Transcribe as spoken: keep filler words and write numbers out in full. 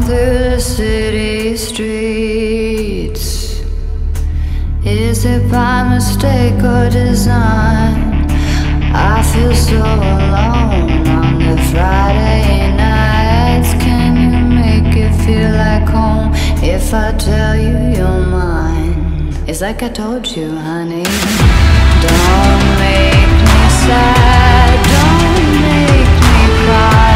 through the city streets. Is it by mistake or design? I feel so alone on the Friday nights. Can you make it feel like home if I tell you you're mine? It's like I told you, honey. Don't make me sad, don't make me cry.